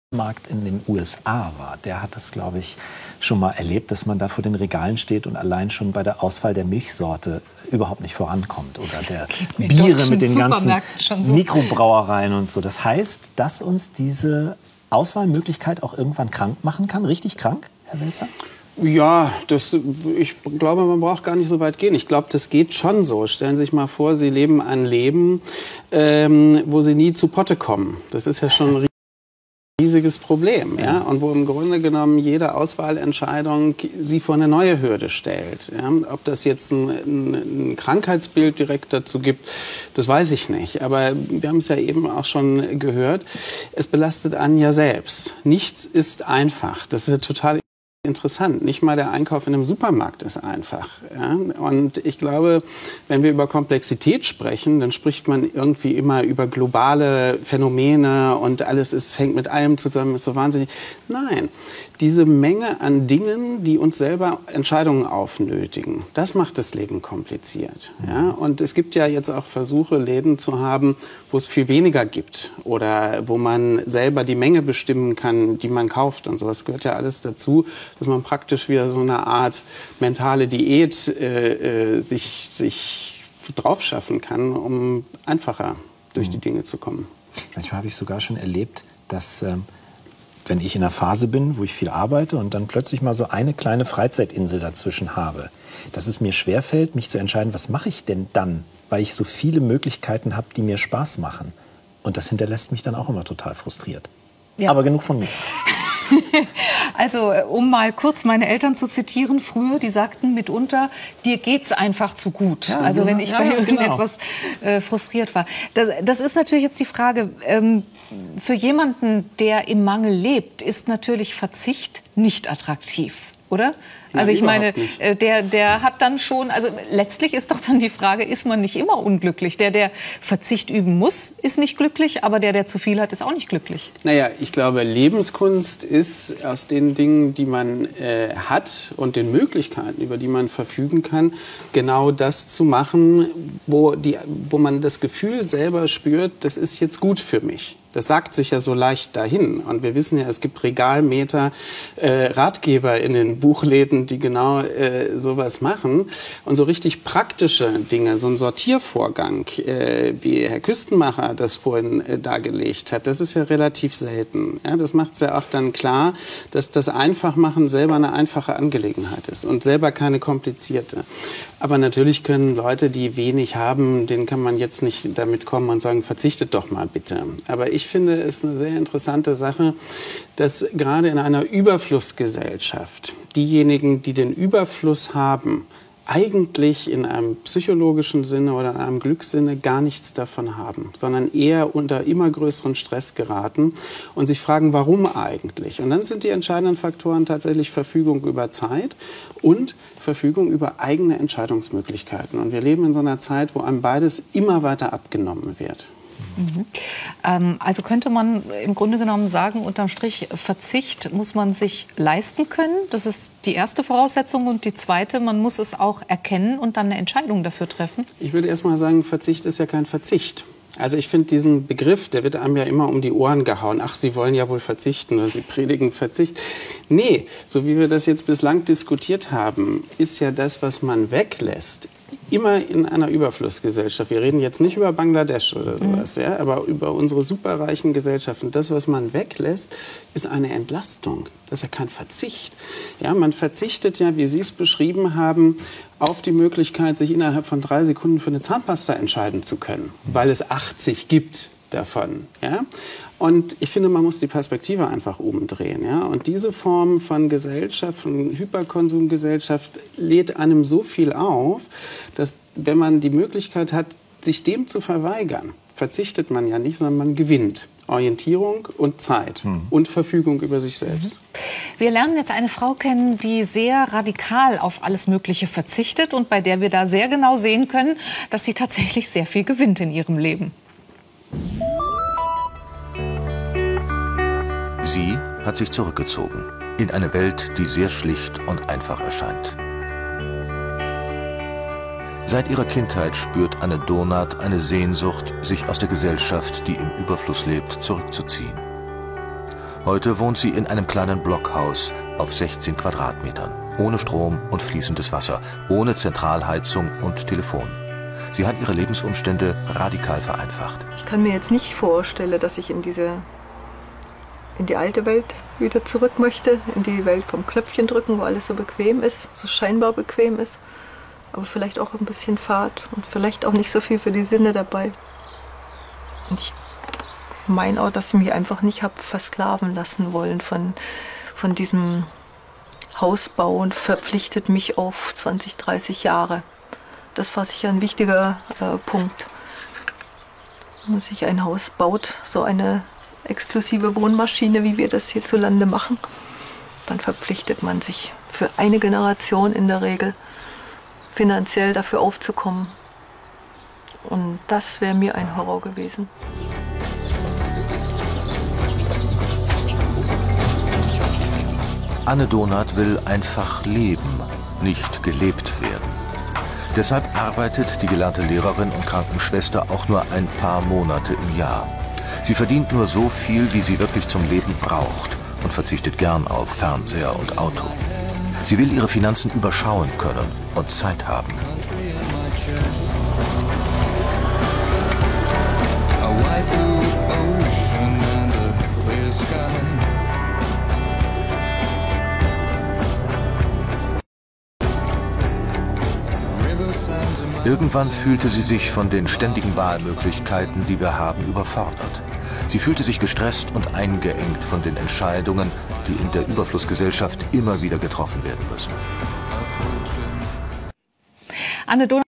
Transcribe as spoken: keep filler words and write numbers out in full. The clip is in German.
Markt in den U S A war, der hat das, glaube ich, schon mal erlebt, dass man da vor den Regalen steht und allein schon bei der Auswahl der Milchsorte überhaupt nicht vorankommt. Oder der Biere mit den ganzen so. Mikrobrauereien und so. Das heißt, dass uns diese Auswahlmöglichkeit auch irgendwann krank machen kann. Richtig krank, Herr Welzer? Ja, das, ich glaube, man braucht gar nicht so weit gehen. Ich glaube, das geht schon so. Stellen Sie sich mal vor, Sie leben ein Leben, ähm, wo Sie nie zu Potte kommen. Das ist ja schon ein riesiges Problem, ja, und wo im Grunde genommen jede Auswahlentscheidung sie vor eine neue Hürde stellt. Ja. Ob das jetzt ein, ein, ein Krankheitsbild direkt dazu gibt, das weiß ich nicht. Aber wir haben es ja eben auch schon gehört, es belastet einen ja selbst. Nichts ist einfach. Das ist ja total interessant. Nicht mal der Einkauf in einem Supermarkt ist einfach. Ja? Und ich glaube, wenn wir über Komplexität sprechen, dann spricht man irgendwie immer über globale Phänomene und alles ist, hängt mit allem zusammen, ist so wahnsinnig. Nein, diese Menge an Dingen, die uns selber Entscheidungen aufnötigen, das macht das Leben kompliziert. Ja? Und es gibt ja jetzt auch Versuche, Läden zu haben, wo es viel weniger gibt oder wo man selber die Menge bestimmen kann, die man kauft und so. Das gehört ja alles dazu, dass man praktisch wieder so eine Art mentale Diät äh, äh, sich, sich drauf schaffen kann, um einfacher durch die Dinge zu kommen. Manchmal habe ich sogar schon erlebt, dass ähm, wenn ich in einer Phase bin, wo ich viel arbeite und dann plötzlich mal so eine kleine Freizeitinsel dazwischen habe, dass es mir schwerfällt, mich zu entscheiden, was mache ich denn dann, weil ich so viele Möglichkeiten habe, die mir Spaß machen. Und das hinterlässt mich dann auch immer total frustriert. Ja. Aber genug von mir. Also, um mal kurz meine Eltern zu zitieren, früher, die sagten mitunter, dir geht's einfach zu gut. Ja, also, wenn ich ja, bei irgendetwas genau. äh, frustriert war. Das, das ist natürlich jetzt die Frage, ähm, für jemanden, der im Mangel lebt, ist natürlich Verzicht nicht attraktiv, oder? Also ich meine, der, der hat dann schon, also letztlich ist doch dann die Frage, ist man nicht immer unglücklich? Der, der Verzicht üben muss, ist nicht glücklich, aber der, der zu viel hat, ist auch nicht glücklich. Naja, ich glaube, Lebenskunst ist aus den Dingen, die man äh, hat und den Möglichkeiten, über die man verfügen kann, genau das zu machen, wo, die, wo man das Gefühl selber spürt, das ist jetzt gut für mich. Das sagt sich ja so leicht dahin. Und wir wissen ja, es gibt Regalmeter, äh, Ratgeber in den Buchläden, die genau äh, sowas machen. Und so richtig praktische Dinge, so ein Sortiervorgang, äh, wie Herr Küstenmacher das vorhin äh, dargelegt hat, das ist ja relativ selten. Ja, das macht es ja auch dann klar, dass das Einfachmachen selber eine einfache Angelegenheit ist und selber keine komplizierte. Aber natürlich können Leute, die wenig haben, denen kann man jetzt nicht damit kommen und sagen, verzichtet doch mal bitte. Aber ich finde es eine sehr interessante Sache, dass gerade in einer Überflussgesellschaft diejenigen, die den Überfluss haben, eigentlich in einem psychologischen Sinne oder in einem Glückssinne gar nichts davon haben, sondern eher unter immer größeren Stress geraten und sich fragen, warum eigentlich? Und dann sind die entscheidenden Faktoren tatsächlich Verfügung über Zeit und Verfügung über eigene Entscheidungsmöglichkeiten. Und wir leben in so einer Zeit, wo einem beides immer weiter abgenommen wird. Mhm. Ähm, also könnte man im Grunde genommen sagen, unterm Strich, Verzicht muss man sich leisten können. Das ist die erste Voraussetzung. Und die zweite, man muss es auch erkennen und dann eine Entscheidung dafür treffen. Ich würde erst mal sagen, Verzicht ist ja kein Verzicht. Also ich finde diesen Begriff, der wird einem ja immer um die Ohren gehauen. Ach, Sie wollen ja wohl verzichten oder Sie predigen Verzicht. Nee, so wie wir das jetzt bislang diskutiert haben, ist ja das, was man weglässt, immer in einer Überflussgesellschaft. Wir reden jetzt nicht über Bangladesch oder sowas, mhm. ja, aber über unsere superreichen Gesellschaften. Das, was man weglässt, ist eine Entlastung. Das ist ja kein Verzicht. Ja, man verzichtet ja, wie Sie es beschrieben haben, auf die Möglichkeit, sich innerhalb von drei Sekunden für eine Zahnpasta entscheiden zu können, weil es achtzig gibt davon. Ja? Und ich finde, man muss die Perspektive einfach umdrehen. Ja? Und diese Form von Gesellschaft, von Hyperkonsumgesellschaft, lädt einem so viel auf, dass, wenn man die Möglichkeit hat, sich dem zu verweigern, verzichtet man ja nicht, sondern man gewinnt. Orientierung und Zeit hm. und Verfügung über sich selbst. Wir lernen jetzt eine Frau kennen, die sehr radikal auf alles Mögliche verzichtet und bei der wir da sehr genau sehen können, dass sie tatsächlich sehr viel gewinnt in ihrem Leben. Sie hat sich zurückgezogen in eine Welt, die sehr schlicht und einfach erscheint. Seit ihrer Kindheit spürt Anne Donath eine Sehnsucht, sich aus der Gesellschaft, die im Überfluss lebt, zurückzuziehen. Heute wohnt sie in einem kleinen Blockhaus auf sechzehn Quadratmetern, ohne Strom und fließendes Wasser, ohne Zentralheizung und Telefon. Sie hat ihre Lebensumstände radikal vereinfacht. Ich kann mir jetzt nicht vorstellen, dass ich in diese, in die alte Welt wieder zurück möchte, in die Welt vom Knöpfchen drücken, wo alles so bequem ist, so scheinbar bequem ist, aber vielleicht auch ein bisschen Fahrt und vielleicht auch nicht so viel für die Sinne dabei. Und ich meine auch, dass ich mich einfach nicht habe versklaven lassen wollen von, von diesem Hausbau und verpflichtet mich auf zwanzig, dreißig Jahre. Das war sicher ein wichtiger äh, Punkt. Wenn man sich ein Haus baut, so eine exklusive Wohnmaschine, wie wir das hierzulande machen, dann verpflichtet man sich für eine Generation in der Regel finanziell dafür aufzukommen. Und das wäre mir ein Horror gewesen. Anne Donath will einfach leben, nicht gelebt werden. Deshalb arbeitet die gelernte Lehrerin und Krankenschwester auch nur ein paar Monate im Jahr. Sie verdient nur so viel, wie sie wirklich zum Leben braucht und verzichtet gern auf Fernseher und Auto. Sie will ihre Finanzen überschauen können und Zeit haben. Irgendwann fühlte sie sich von den ständigen Wahlmöglichkeiten, die wir haben, überfordert. Sie fühlte sich gestresst und eingeengt von den Entscheidungen, die in der Überflussgesellschaft immer wieder getroffen werden müssen. Anne Donath